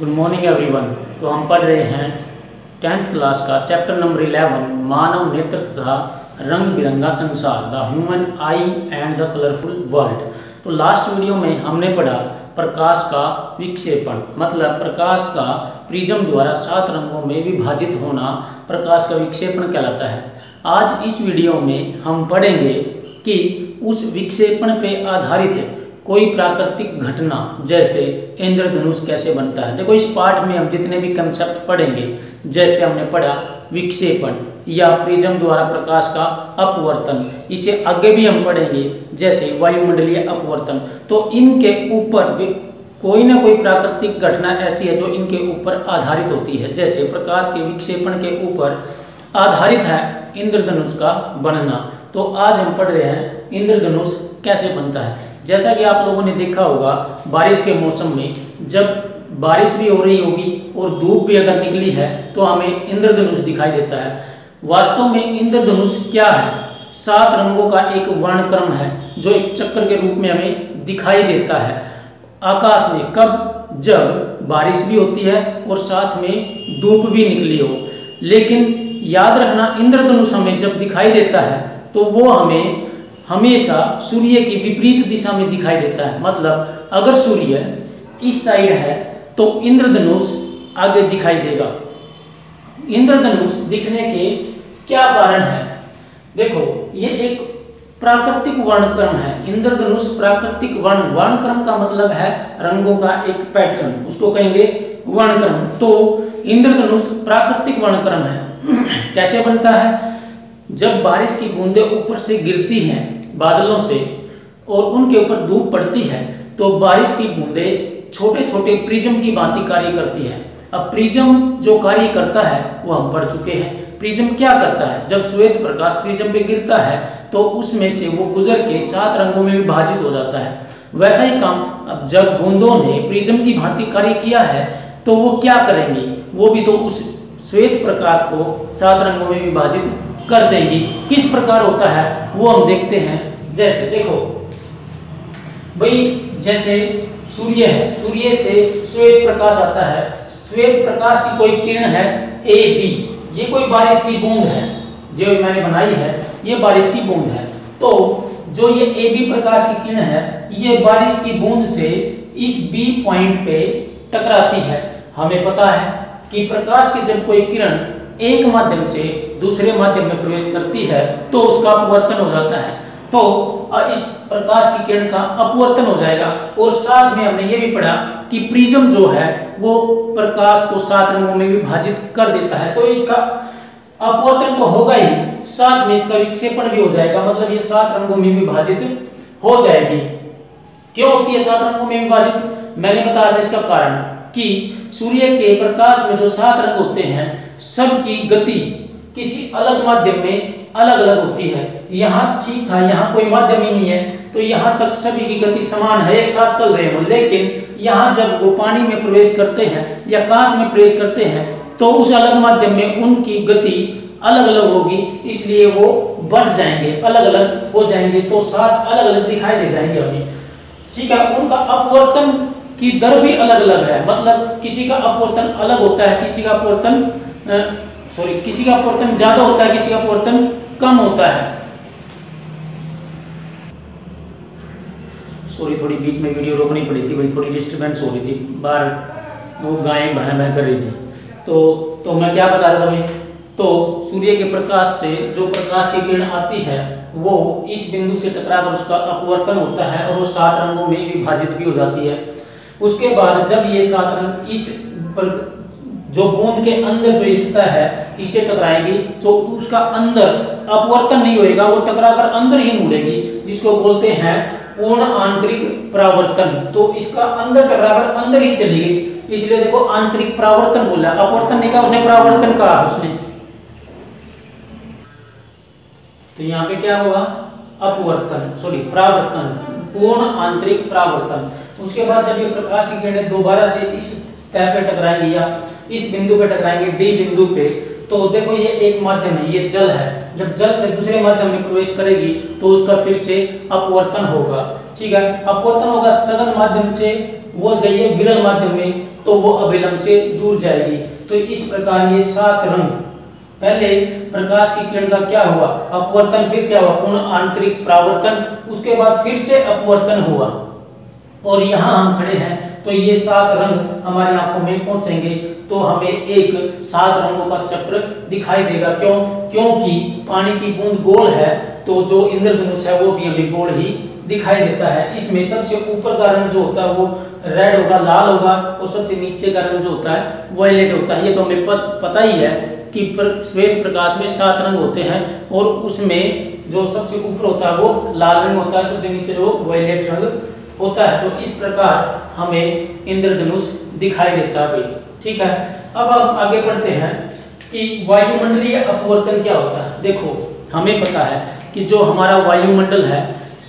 Good morning everyone. तो हम पढ़ रहे हैं 10th क्लास का चैप्टर नंबर 11 मानव नेत्र तथा रंग बिरंगा संसार, the human eye and the colourful world. तो लास्ट वीडियो में हमने पढ़ा प्रकाश का विक्षेपण, मतलब प्रकाश का प्रिज्म द्वारा 7 रंगों में विभाजित होना प्रकाश का विक्षेपण कहलाता है। आज इस वीडियो में हम पढ़ेंगे कि उस विक्षेपण पे आधारित कोई प्राकृतिक घटना जैसे इंद्रधनुष कैसे बनता है। देखो, इस पार्ट में हम जितने भी कंसेप्ट पढ़ेंगे, जैसे हमने पढ़ा विक्षेपण या प्रिज्म द्वारा प्रकाश का अपवर्तन, इसे आगे भी हम पढ़ेंगे जैसे वायुमंडलीय अपवर्तन। तो इनके ऊपर कोई ना कोई प्राकृतिक घटना ऐसी है जो इनके ऊपर आधारित होती है। जैसे प्रकाश के विक्षेपण के ऊपर आधारित है इंद्रधनुष का बनना। तो आज हम पढ़ रहे हैं इंद्रधनुष कैसे बनता है। जैसा कि आप लोगों ने देखा होगा, बारिश के मौसम में जब बारिश भी हो रही होगी और धूप भी अगर निकली है तो हमें इंद्रधनुष दिखाई देता है। वास्तव में इंद्रधनुष क्या है? 7 रंगों का एक वर्णक्रम है जो एक चक्र के रूप में हमें दिखाई देता है आकाश में। कब? जब बारिश भी होती है और साथ में धूप भी निकली हो। लेकिन याद रखना, इंद्रधनुष हमें जब दिखाई देता है तो वो हमें हमेशा सूर्य की विपरीत दिशा में दिखाई देता है। मतलब अगर सूर्य इस साइड है तो इंद्रधनुष आगे दिखाई देगा। इंद्रधनुष दिखने के क्या कारण है? देखो, ये एक प्राकृतिक वर्णक्रम है। इंद्रधनुष प्राकृतिक वर्णक्रम का मतलब है रंगों का एक पैटर्न, उसको कहेंगे वर्णक्रम। तो इंद्रधनुष प्राकृतिक वर्णक्रम है। कैसे बनता है? जब बारिश की बूंदें ऊपर से गिरती हैं बादलों से और उनके ऊपर धूप पड़ती है तो बारिश की बूंदें छोटे छोटे प्रिज्म की भांति कार्य करती है। अब प्रिज्म जो कार्य करता है वो हम पढ़ चुके हैं। प्रिज्म क्या करता है? जब श्वेत प्रकाश प्रिज्म पे गिरता है तो उसमें से वो गुजर के 7 रंगों में विभाजित हो जाता है। वैसा ही काम अब जब बूंदों ने प्रिज्म की भांति कार्य किया है तो वो क्या करेंगी? वो भी तो उस श्वेत प्रकाश को 7 रंगों में विभाजित कर देंगी। किस प्रकार होता है वो हम देखते हैं। जैसे देखो भाई, जैसे सूर्य है, सूर्य से श्वेत प्रकाश आता है। श्वेत प्रकाश की कोई किरण है ए बी, ये कोई बारिश की बूंद है जो मैंने बनाई है, ये बारिश की बूंद है। तो जो ये ए बी प्रकाश की किरण है, ये बारिश की बूंद से इस बी पॉइंट पे टकराती है। हमें पता है कि प्रकाश की जब कोई किरण एक माध्यम से दूसरे माध्यम में प्रवेश करती है तो उसका अपवर्तन हो जाता है। तो इस प्रकाश की किरण का अपवर्तन हो जाएगा। और साथ में हमने ये भी पढ़ा कि प्रिज्म जो है वो प्रकाश को 7 रंगों में विभाजित कर देता है। तो इसका अपवर्तन तो होगा ही, साथ में इसका विक्षेपण भी हो जाएगा। मतलब ये 7 रंगों में विभाजित हो जाएगी। क्यों होती है 7 रंगों में विभाजित? मैंने बताया था इसका कारण कि सूर्य के प्रकाश में जो 7 रंग होते हैं, सबकी गति किसी अलग माध्यम में अलग अलग होती है। यहाँ ठीक था, यहाँ कोई माध्यम ही नहीं है तो यहाँ तक सभी की गति समान है, एक साथ चल रहे हो। लेकिन यहाँ जब वो पानी में प्रवेश करते हैं या कांच में प्रवेश करते हैं तो उस अलग माध्यम में उनकी गति अलग अलग होगी, इसलिए वो बढ़ जाएंगे, अलग अलग हो जाएंगे। तो 7 अलग अलग दिखाई दे जाएंगे हमें। ठीक है, उनका अपवर्तन की दर भी अलग अलग है। मतलब किसी का अपवर्तन अलग होता है, किसी का अपवर्तन ज्यादा होता है, किसी का अपवर्तन कम होता है। सॉरी, थोड़ी बीच में वीडियो रोकनी पड़ी थी भाई, थोड़ी डिस्टर्बेंस हो रही थी, बाहर वो गायें भैं कर रही थी। तो मैं क्या बता रहा था भाई? तो सूर्य के प्रकाश से जो प्रकाश की किरण आती है वो इस बिंदु से टकराकर उसका अपवर्तन होता है और वो 7 रंगों में विभाजित भी हो जाती है। उसके बाद जब ये 7 रंग इस जो बूंद के अंदर जो सतह है इसे टकराएगी तो उसका अंदर अपवर्तन नहीं होएगा, वो टकराकर अंदर ही मुड़ेगी, जिसको बोलते हैं पूर्ण आंतरिक परावर्तन। तो इसका अंदर टकराकर अंदर ही चली गई, इसलिए देखो आंतरिक परावर्तन बोला, अपवर्तन नहीं कहा उसने, परावर्तन कहा उसने। तो यहाँ पे क्या हुआ? परावर्तन, पूर्ण आंतरिक परावर्तन। उसके बाद जब ये प्रकाश की किरणें दोबारा से इस सतह पे टकराएंगी या इस बिंदु पे टकराएंगे, डी बिंदु पे, तो देखो ये एक माध्यम है, ये जल है। जब जल से दूसरे माध्यम में प्रवेश करेगी तो उसका फिर से अपवर्तन होगा। ठीक है, अपवर्तन होगा सघन माध्यम से वो गई है विरल माध्यम में, तो वो अभिलंब से दूर जाएगी। तो इस प्रकार ये 7 रंग, पहले प्रकाश की किरण का क्या हुआ, अपवर्तन, फिर क्या हुआ, पूर्ण आंतरिक परावर्तन, उसके बाद फिर से अपवर्तन हुआ, और यहाँ हम खड़े हैं तो ये 7 रंग हमारी आंखों में पहुंचेंगे तो हमें एक 7 रंगों का चक्र दिखाई देगा। क्यों? क्योंकि पानी की बूंद गोल है तो जो इंद्रधनुष है वो भी हमें गोल ही दिखाई देता है। इसमें सबसे ऊपर का रंग जो होता है वो रेड होगा, लाल होगा, और सबसे नीचे का रंग जो होता है वायलेट होता है। ये तो हमें पता ही है कि श्वेत प्रकाश में 7 रंग होते हैं, और उसमें जो सबसे ऊपर होता है वो लाल रंग होता है, सबसे नीचे जो वायलेट रंग होता है। तो इस प्रकार हमें इंद्रधनुष दिखाई देता है भाई, ठीक है। अब हम आगे बढ़ते हैं कि वायुमंडलीय अपवर्तन क्या होता है। देखो हमें पता है कि जो हमारा वायुमंडल है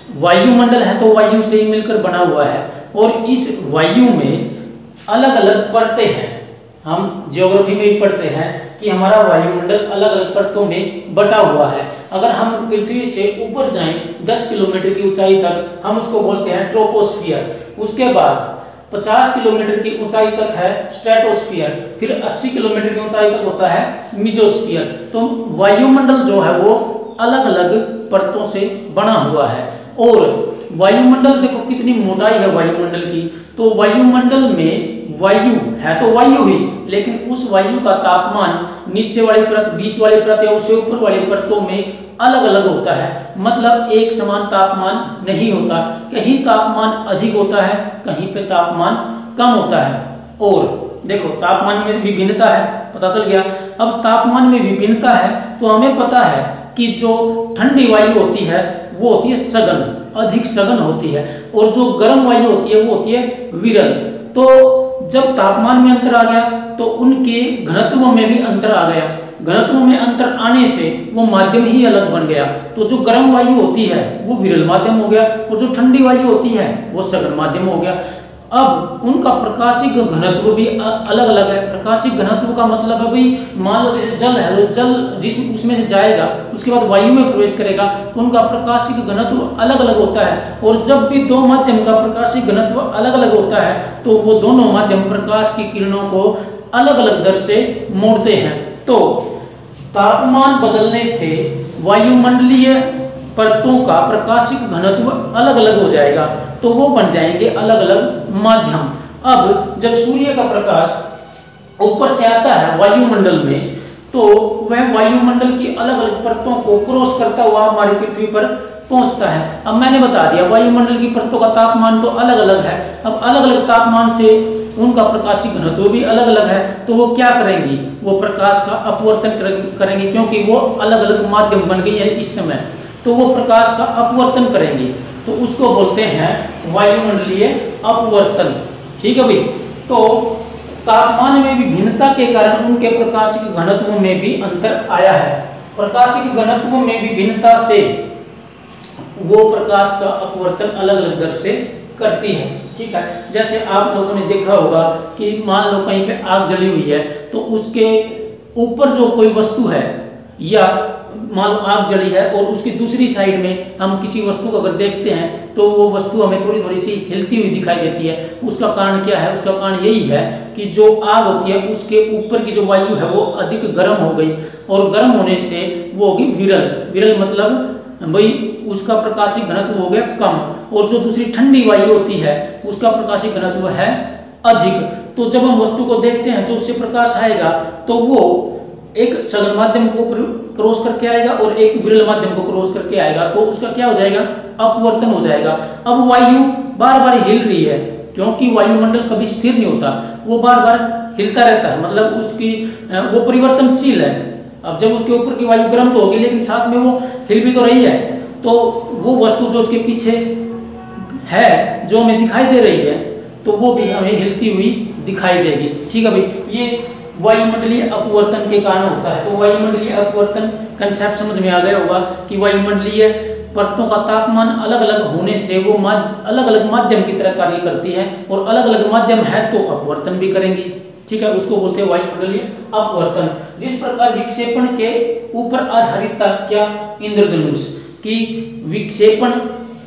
तो वायु से ही मिलकर बना हुआ है, और इस वायु में अलग अलग परतें हैं। हम ज्योग्राफी में भी पढ़ते हैं कि हमारा वायुमंडल अलग अलग परतों में बटा हुआ है। अगर हम पृथ्वी से ऊपर जाएं 10 किलोमीटर की ऊंचाई तक, हम उसको बोलते हैं ट्रोपोस्फियर। उसके बाद 50 किलोमीटर की ऊंचाई तक है स्ट्रेटोस्फियर, फिर 80 किलोमीटर की ऊंचाई तक होता है मीजोस्फियर। तो वायुमंडल जो है वो अलग अलग परतों से बना हुआ है। और वायुमंडल देखो कितनी मोटाई है वायुमंडल की, तो वायुमंडल में वायु है तो वायु ही, लेकिन उस वायु का तापमान नीचे वाली परत, बीच वाली परत या उससे ऊपर वाली परतों में अलग अलग होता है। मतलब एक समान तापमान नहीं होता, कहीं तापमान अधिक होता है, कहीं पे तापमान कम होता है। और देखो तापमान में विभिन्नता है, पता चल गया। अब तापमान में विभिन्नता है तो हमें पता है कि जो ठंडी वायु होती है वो होती है सघन, अधिक सघन होती है, और जो गर्म वायु होती है वो होती है विरल। तो जब तापमान में अंतर आ गया तो उनके घनत्व में भी अंतर आ गया। घनत्व में अंतर आने से वो माध्यम ही अलग बन गया। तो जो गर्म वायु होती है वो विरल माध्यम हो गया, और जो ठंडी वायु होती है वो सघन माध्यम हो गया। अब उनका प्रकाशिक घनत्व भी अलग अलग है। प्रकाशिक घनत्व का मतलब है भाई, मान लो जैसे जल है, जल जिस उसमें से जाएगा उसके बाद वायु में प्रवेश करेगा तो उनका प्रकाशिक घनत्व अलग अलग होता है। और जब भी दो माध्यम का प्रकाशिक घनत्व अलग अलग होता है तो वो दोनों माध्यम प्रकाश की किरणों को अलग अलग दर से मोड़ते हैं। तो तापमान बदलने से वायुमंडलीय परतों का प्रकाशिक घनत्व अलग अलग हो जाएगा, तो वो बन जाएंगे अलग अलग माध्यम। अब जब सूर्य का प्रकाश ऊपर से आता है वायुमंडल में तो वह वायुमंडल की अलग अलग परतों को क्रॉस करता हुआ हमारी पृथ्वी पर पहुंचता है। अब मैंने बता दिया वायुमंडल की परतों का तापमान तो अलग अलग है। अब अलग अलग तापमान से उनका प्रकाशिक घनत्व भी अलग अलग है, तो वो क्या करेंगी, वो प्रकाश का अपवर्तन करेंगी, क्योंकि वो अलग अलग माध्यम बन गई है इस समय, तो वो प्रकाश का अपवर्तन करेंगी। तो उसको बोलते हैं वायुमंडलीय अपवर्तन, ठीक है भाई। तो तापमान में विभिन्नता के कारण उनके प्रकाशिक घनत्व में भी अंतर आया है। प्रकाशिक घनत्व में विभिन्नता से वो प्रकाश का अपवर्तन अलग अलग दर से करती है, ठीक है। जैसे आप लोगों ने देखा होगा कि मान लो कहीं पे आग जली हुई है तो उसके ऊपर जो कोई वस्तु है, या मान लो आग जली है और उसकी दूसरी साइड में हम किसी वस्तु को अगर देखते हैं तो वो वस्तु हमें थोड़ी थोड़ी सी हिलती हुई दिखाई देती है। उसका कारण क्या है? उसका कारण यही है कि जो आग होती है उसके ऊपर की जो वायु है वो अधिक गर्म हो गई, और गर्म होने से वो होगी विरल। विरल मतलब भाई उसका प्रकाशिक घनत्व हो गया कम, और जो दूसरी ठंडी वायु होती है उसका प्रकाशिक घनत्व है अधिक। तो जब हम वस्तु को देखते हैं जो उससे प्रकाश आएगा तो वो एक सघन माध्यम को क्रॉस करके आएगा और एक विरल माध्यम को क्रॉस करके आएगा, तो उसका क्या हो जाएगा? अपवर्तन हो जाएगा। अब वायु बार बार हिल रही है, क्योंकि वायुमंडल कभी स्थिर नहीं होता, वो बार बार हिलता रहता है, मतलब उसकी वो परिवर्तनशील है। अब जब उसके ऊपर की वायु गर्म तो होगी लेकिन साथ में वो हिल भी तो रही है, तो वो वस्तु जो उसके पीछे है जो हमें दिखाई दे रही है तो वो भी हमें हिलती हुई दिखाई देगी, ठीक है भाई। ये वायुमंडलीय अपवर्तन के कारण होता है। तो वायुमंडलीय अपवर्तन कंसेप्ट समझ में आ गया होगा कि वायुमंडलीय परतों का तापमान अलग अलग होने से वो अलग अलग माध्यम की तरह कार्य करती है, और अलग अलग माध्यम है तो अपवर्तन भी करेंगी, ठीक है। उसको बोलते हैं वायुमंडलीय अपवर्तन। जिस प्रकार विक्षेपण के ऊपर आधारित था क्या? इंद्रधनुष की विक्षेपण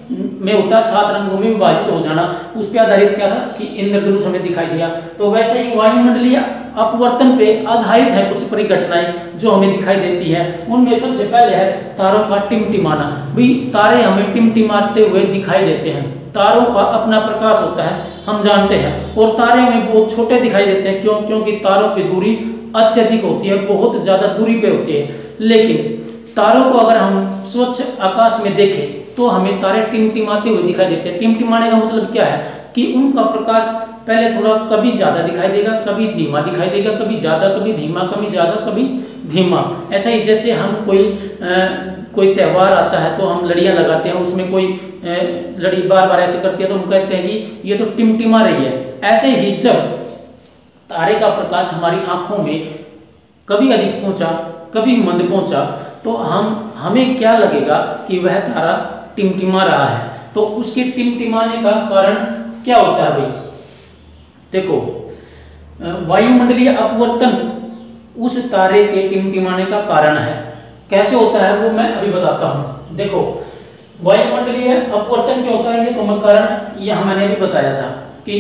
में होता है, 7 रंगों में विभाजित हो जाना, उस पर आधारित क्या था कि इंद्रधनुष हमें दिखाई दिया। तो वैसे ही वायुमंडलीय अपवर्तन पे आधारित है कुछ परिघटनाएं जो हमें दिखाई देती है। उनमें सबसे पहले है तारों का टिमटिमाना। भी तारे हमें टिमटिमाते हुए दिखाई देते हैं। तारों का अपना प्रकाश होता है, हम जानते हैं, और तारे हमें बहुत छोटे दिखाई देते हैं। क्यों? क्योंकि तारों की दूरी अत्यधिक होती है, बहुत ज्यादा दूरी पे होती है। लेकिन तारों को अगर हम स्वच्छ आकाश में देखें तो हमें तारे टिमटिमाते हुए दिखाई देते हैं। टिमटिमाने का मतलब क्या है कि उनका प्रकाश पहले थोड़ा कभी ज्यादा दिखाई देगा, कभी धीमा दिखाई देगा, कभी ज्यादा, कभी धीमा, कभी ज्यादा, कभी धीमा। ऐसा ही जैसे हम कोई त्यौहार आता है तो हम लड़ियां लगाते हैं, उसमें कोई लड़ी बार बार ऐसे करती है तो हम कहते हैं कि ये तो टिमटिमा रही है। ऐसे ही जब तारे का प्रकाश हमारी आंखों में कभी अधिक पहुंचा, कभी मंद पहुंचा, तो हमें क्या लगेगा कि वह तारा टिमटिमा रहा है। तो उसके टिमटिमाने का कारण क्या होता है भाई? देखो, वायुमंडलीय अपवर्तन उस तारे के टिमटिमाने का कारण है। कैसे होता है वो मैं अभी बताता हूं। देखो, वायुमंडलीय अपवर्तन क्या होता है ये तो मैं कारण ये मैंने अभी बताया था कि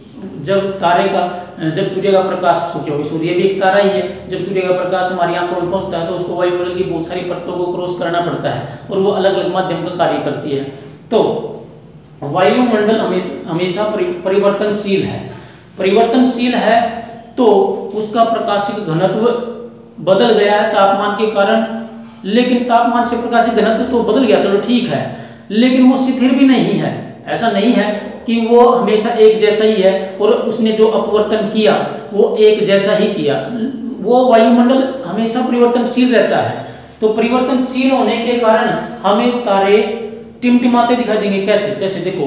जब सूर्य का प्रकाश, क्योंकि सूर्य भी एक तारा ही है, जब सूर्य का प्रकाश हमारी आंखों में पहुंचता है तो उसको वायुमंडल की बहुत सारी परतों को क्रॉस करना पड़ता है और वो अलग अलग माध्यम का कार्य करती है। तो वायुमंडल हमेशा परिवर्तनशील है। परिवर्तनशील है तो उसका प्रकाशिक घनत्व बदल गया है तापमान के कारण, लेकिन तापमान से प्रकाशिक घनत्व तो बदल गया, चलो ठीक है, लेकिन वो स्थिर भी नहीं है। ऐसा नहीं है कि वो हमेशा एक जैसा ही है और उसने जो अपवर्तन किया वो एक जैसा ही किया। वो वायुमंडल हमेशा परिवर्तनशील रहता है। तो परिवर्तनशील होने के कारण हमें तारे टिमटिमाते दिखाई देंगे। कैसे? जैसे देखो,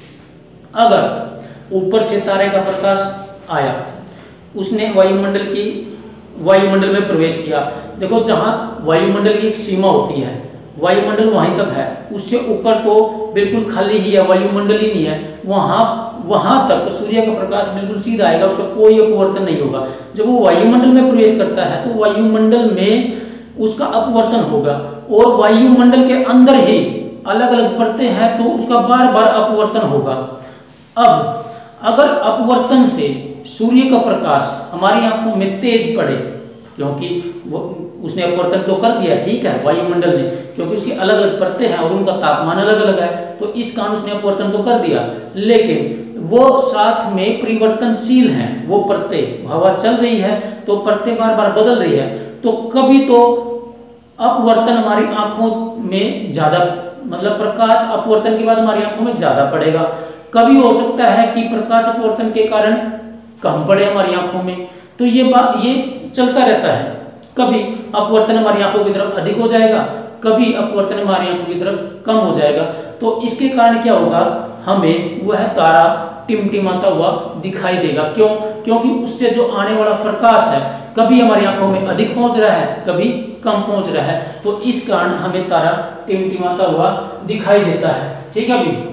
अगर ऊपर से तारे का प्रकाश आया, उसने वायुमंडल में प्रवेश किया। देखो, जहां वायुमंडल की एक सीमा होती है, वायुमंडल वहीं तक है, उससे ऊपर तो बिल्कुल खाली ही है, वायुमंडल ही नहीं है। वहां तक सूर्य का प्रकाश बिल्कुल सीधा आएगा, उसका कोई अपवर्तन नहीं होगा। जब वो वायुमंडल में प्रवेश करता है तो वायुमंडल में उसका अपवर्तन होगा, और वायुमंडल के अंदर ही अलग अलग परतें हैं तो उसका बार बार अपवर्तन होगा। अब अगर अपवर्तन से सूर्य का प्रकाश हमारी आंखों में तेज पड़े, क्योंकि उसने अपवर्तन तो कर दिया, ठीक है, वायुमंडल ने, क्योंकि उसकी अलग अलग परतें हैं और उनका तापमान अलग अलग है, तो इस कारण उसने अपवर्तन तो कर दिया, लेकिन वो साथ में परिवर्तनशील हैं। वो परतें, हवा चल रही है तो परतें बार बार बदल रही है, तो कभी तो अपवर्तन हमारी आंखों में ज्यादा, मतलब प्रकाश अपवर्तन के बाद हमारी आंखों में ज्यादा पड़ेगा। कभी हो सकता है कि प्रकाश अपवर्तन के कारण कम पड़े हमारी आंखों में। तो ये चलता रहता है। कभी अपवर्तन हमारी आंखों की तरफ अधिक हो जाएगा, कभी अपवर्तन हमारी आंखों की तरफ कम हो जाएगा। तो इसके कारण क्या होगा, हमें वह तारा टिमटिमाता हुआ दिखाई देगा। क्यों? क्योंकि उससे जो आने वाला प्रकाश है कभी हमारी आंखों में अधिक पहुंच रहा है, कभी कम पहुंच रहा है, तो इस कारण हमें तारा टिमटिमाता हुआ दिखाई देता है। ठीक है अभी,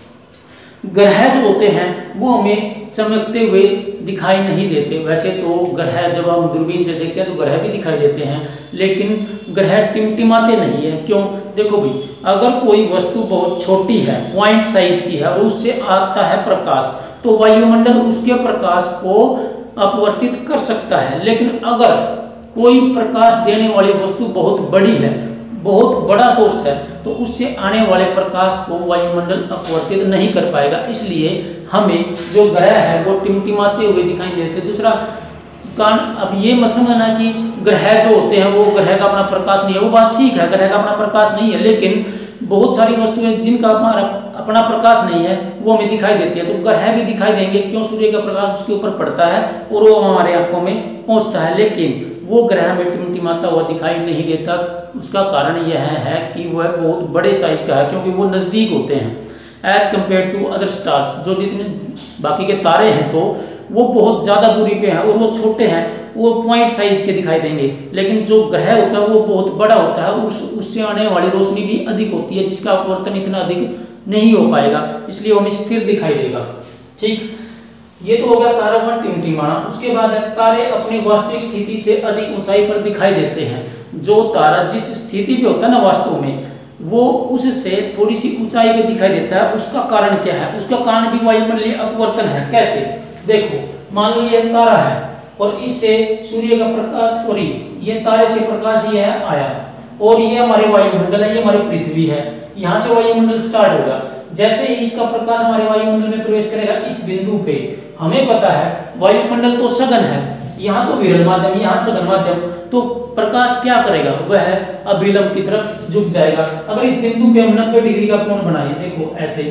ग्रह जो होते हैं वो हमें चमकते हुए दिखाई नहीं देते। वैसे तो ग्रह जब हम दूरबीन से देखते हैं तो ग्रह भी दिखाई देते हैं, लेकिन ग्रह टिमटिमाते नहीं है। क्यों? देखो भाई, अगर कोई वस्तु बहुत छोटी है, पॉइंट साइज की है, और उससे आता है प्रकाश, तो वायुमंडल उसके प्रकाश को अपवर्तित कर सकता है। लेकिन अगर कोई प्रकाश देने वाली वस्तु बहुत बड़ी है, बहुत बड़ा सोर्स है, तो उससे आने वाले प्रकाश को वायुमंडल अपवर्तित नहीं कर पाएगा। इसलिए हमें जो ग्रह है वो टिमटिमाते हुए दिखाई देते। दूसरा कारण, अब ये मत समझना कि ग्रह जो होते हैं वो ग्रह का अपना प्रकाश नहीं है, वो बात ठीक है, ग्रह का अपना प्रकाश नहीं है, लेकिन बहुत सारी वस्तुएं जिनका अपना प्रकाश नहीं है वो हमें दिखाई देती है। तो ग्रह भी दिखाई देंगे, क्यों? सूर्य का प्रकाश उसके ऊपर पड़ता है और वो हमारे आंखों में पहुंचता है, लेकिन वो ग्रह में टिमटिमाता हुआ दिखाई नहीं देता। उसका कारण यह है कि वह बहुत बड़े साइज का है, क्योंकि वो नज़दीक होते हैं as compare to other stars. जो जितने बाकी के तारे हैं जो वो बहुत ज़्यादा दूरी पे हैं और वो छोटे हैं, वो पॉइंट साइज के दिखाई देंगे, लेकिन जो ग्रह होता है वो बहुत बड़ा होता है और उससे आने वाली रोशनी भी अधिक होती है, जिसका अपवर्तन इतना अधिक नहीं हो पाएगा, इसलिए हमें स्थिर दिखाई देगा। ठीक, ये तो हो गया तारों का टिमटिमाना। उसके बाद है तारे अपनी वास्तविक स्थिति से अधिक ऊंचाई पर दिखाई देते हैं। जो तारा जिस स्थिति पे होता है ना वास्तव में, वो उससे थोड़ी सी ऊंचाई पे दिखाई देता है, उसका कारण क्या है? उसका कारण भी वायुमंडलीय अपवर्तन है। कैसे? देखो, मान लो ये तारा है और इससे सूर्य का प्रकाश, सॉरी ये तारे से प्रकाश ये आया और ये हमारे वायुमंडल है, ये हमारी पृथ्वी है। यहाँ से वायुमंडल स्टार्ट होगा। जैसे ही इसका प्रकाश हमारे वायुमंडल में प्रवेश करेगा इस बिंदु पे, हमें पता है वायुमंडल तो सघन है, यहाँ तो विरल माध्यम, यहाँ सघन माध्यम, तो प्रकाश क्या करेगा? वह अभिलंब की तरफ झुक जाएगा। अगर इस बिंदु पे हम 90 डिग्री का कोण बनाए, देखो ऐसे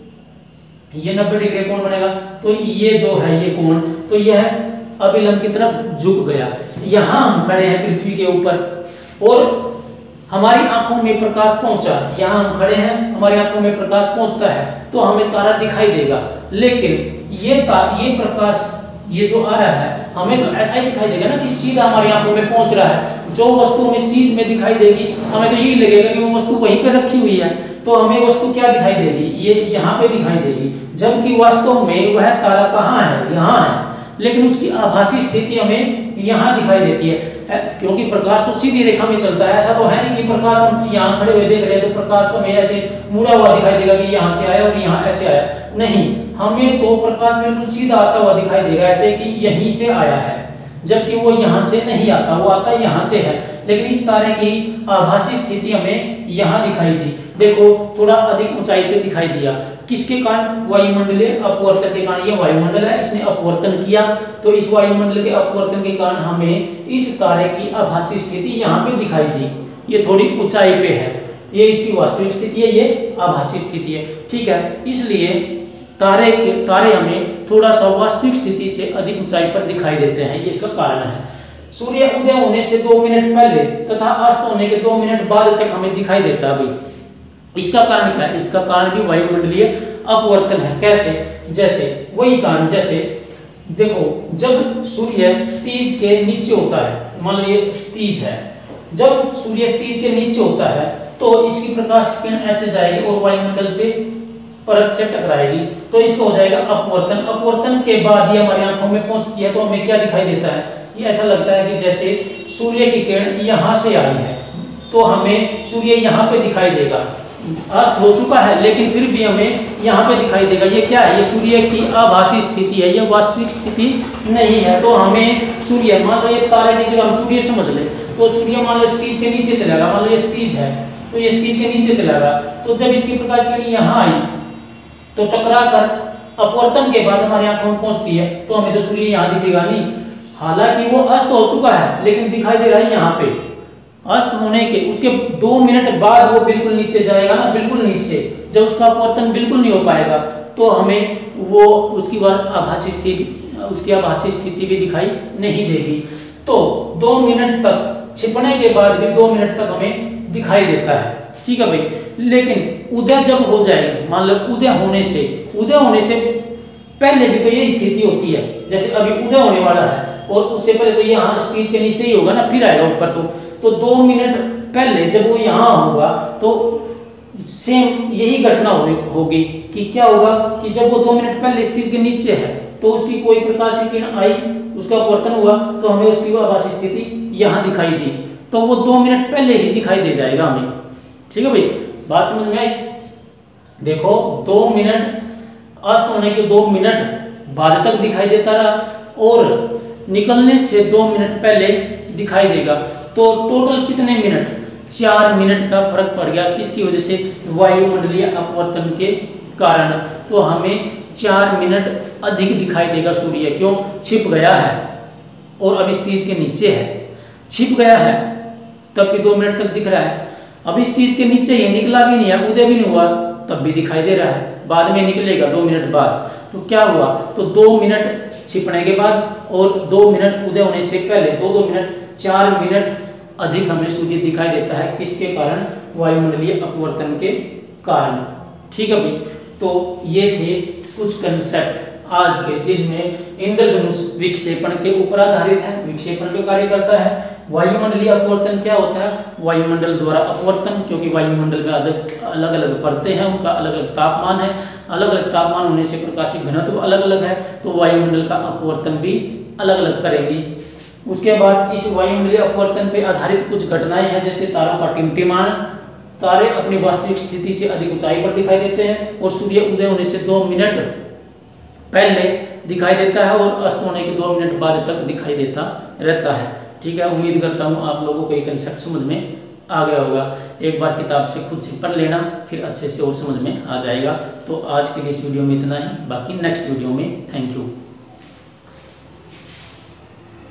ये 90 डिग्री का कोण बनेगा, तो ये जो है ये कोण, तो यह अभिलंब की तरफ झुक गया। यहाँ हम खड़े हैं पृथ्वी के ऊपर और हमारी आंखों में प्रकाश पहुंचा, यहाँ हम खड़े हैं, हमारी आंखों में प्रकाश पहुंचता है तो हमें तारा दिखाई देगा। लेकिन ये प्रकाश ये जो आ रहा है हमें तो ऐसा ही दिखाई देगा ना कि सीधा हमारी आंखों में पहुंच रहा है। जो वस्तु हमें सीध में दिखाई देगी, हमें तो यही लगेगा कि वो वस्तु वहीं पे रखी हुई है, तो हमें वस्तु क्या दिखाई देगी? ये यहाँ पे दिखाई देगी, जबकि वास्तव में वह तारा कहाँ है? यहाँ है, लेकिन उसकी आभासी स्थिति हमें यहाँ दिखाई देती है, क्योंकि प्रकाश तो सीधी रेखा में चलता है। ऐसा तो है नहीं कि प्रकाश हम यहाँ खड़े हुए देख रहे हैं तो प्रकाश हमें ऐसे मुड़ा हुआ दिखाई देगा कि यहाँ से आया और यहाँ ऐसे आया। नहीं, हमें तो प्रकाश बिल्कुल सीधा आता हुआ दिखाई देगा, ऐसे कि यहीं से आया है, जबकि वो यहाँ से नहीं आता, वो आता यहाँ से है। लेकिन इस तारे की आभासी स्थिति हमें यहाँ दिखाई दी। देखो, थोड़ा अधिक ऊंचाई पे दिखाई दिया, किसके कारण? वायुमंडलीय अपवर्तन के कारण। ये वायुमंडल है, इसने अपवर्तन किया, तो इस वायुमंडल के अपवर्तन के कारण हमें इस तारे की आभासी स्थिति यहाँ पे दिखाई दी। ये थोड़ी ऊंचाई पे है, ये इसकी वास्तविक स्थिति है, ये आभासी स्थिति है। ठीक है, इसलिए तारे हमें थोड़ा सा वास्तविक स्थिति से अधिक ऊंचाई पर दिखाई देते हैं, ये इसका कारण है। सूर्य उदय होने से 2 मिनट पहले तथा अस्त होने के 2 मिनट बाद तक हमें दिखाई देता है। अभी इसका कारण क्या है? इसका कारण भी वायुमंडलीय अपवर्तन है। कैसे? जैसे वही कारण, जैसे देखो, जब सूर्य तीज के नीचे होता है, मान लो ये तीज है, जब सूर्य तीज के नीचे होता है तो इसकी प्रकाश किरण ऐसे जाएगी और वायुमंडल से परत से टकराएगी, तो इसको हो जाएगा अपवर्तन। अपवर्तन के बाद ये हमारी आंखों में पहुंचती है तो हमें क्या दिखाई देता है? ये ऐसा लगता है कि जैसे सूर्य की किरण यहाँ से आई है, तो हमें सूर्य यहाँ पे दिखाई देगा। अस्त हो चुका है लेकिन फिर भी हमें यहाँ पे दिखाई देगा। ये क्या है? ये सूर्य की आभासी स्थिति है, ये वास्तविक स्थिति नहीं है। तो हमें सूर्य, मान लो ये तारे की जगह हम सूर्य समझ ले, तो सूर्य मान लो स्पीच के नीचे चलेगा, मान लो ये स्पीच है तो ये स्पीच के नीचे चलेगा, तो जब इसकी प्रकाश किरण यहाँ आई तो टकरा कर अपवर्तन के बाद हमारी आंखों में पहुंचती है, तो हमें तो सूर्य यहाँ दिखेगा नहीं। हालांकि वो अस्त हो चुका है लेकिन दिखाई दे रहा है यहाँ पे। अस्त होने के उसके 2 मिनट बाद वो बिल्कुल नीचे जाएगा ना, बिल्कुल नीचे, जब उसका अपवर्तन बिल्कुल नहीं हो पाएगा तो हमें वो उसकी आभासी स्थिति भी दिखाई नहीं देगी। तो 2 मिनट तक, छिपने के बाद भी 2 मिनट तक हमें दिखाई देता है। ठीक है भाई, लेकिन उदय जब हो जाएगा, मान लो उदय होने से पहले भी तो यही स्थिति होती है। जैसे अभी उदय होने वाला है और उससे पहले तो यहाँ स्पीच के नीचे ही होगा ना, फिर आएगा ऊपर। तो 2 मिनट पहले जब वो यहाँ होगा तो सेम यही घटना होगी कि क्या होगा कि जब वो 2 मिनट पहले स्पीच के नीचे है तो उसकी कोई प्रकाश की किरण आई, उसका अपवर्तन हुआ, तो हमें उसकी आभासी स्थिति यहाँ दिखाई दी, तो वो 2 मिनट पहले ही दिखाई दे जाएगा हमें। ठीक है भाई, बात समझ में आई? देखो, 2 मिनट अस्त होने के 2 मिनट बाद तक दिखाई देता रहा और निकलने से 2 मिनट पहले दिखाई देगा, तो टोटल कितने मिनट? 4 मिनट का फर्क पड़ गया। किसकी वजह से? वायुमंडलीय अपवर्तन के कारण। तो हमें 4 मिनट अधिक दिखाई देगा सूर्य। क्यों? छिप गया है और अब इस तीज के नीचे है। छिप गया है तब भी 2 मिनट तक दिख रहा है, अब इस तीज के नीचे ये निकला भी नहीं है, उदय भी नहीं हुआ, तब भी दिखाई दे रहा है, बाद में निकलेगा 2 मिनट बाद। तो क्या हुआ? तो 2 मिनट छिपने के बाद और 2 मिनट उदय होने से पहले, 2 मिनट, 4 मिनट अधिक हमें सूर्य दिखाई देता है। किसके कारण? वायुमंडलीय अपवर्तन के कारण। ठीक है भाई, तो ये थे कुछ कंसेप्ट आज के, जिसमें इंद्रधनुष विक्षेपण के ऊपर आधारित है, विक्षेपण पे कार्य करता है। वायुमंडलीय अपवर्तन क्या होता है? वायुमंडल द्वारा अपवर्तन, क्योंकि वायुमंडल में अलग अलग परतें हैं, उनका अलग अलग तापमान है, अलग अलग तापमान होने से प्रकाशीय घनत्व अलग अलग है, तो वायुमंडल का अपवर्तन भी अलग अलग करेगी। उसके बाद इस वायुमंडलीय अपवर्तन पे आधारित कुछ घटनाएं हैं, जैसे तारों का टिमटिमाना, तारे अपनी वास्तविक स्थिति से अधिक ऊंचाई पर दिखाई देते हैं और सूर्य उदय होने से 2 मिनट पहले दिखाई देता है और अस्त होने के 2 मिनट बाद तक दिखाई देता रहता है। ठीक है, उम्मीद करता हूँ आप लोगों को ये कंसेप्ट समझ में आ गया होगा। एक बार किताब से खुद से पढ़ लेना, फिर अच्छे से और समझ में आ जाएगा। तो आज के लिए इस वीडियो में इतना ही, बाकी नेक्स्ट वीडियो में। Thank you.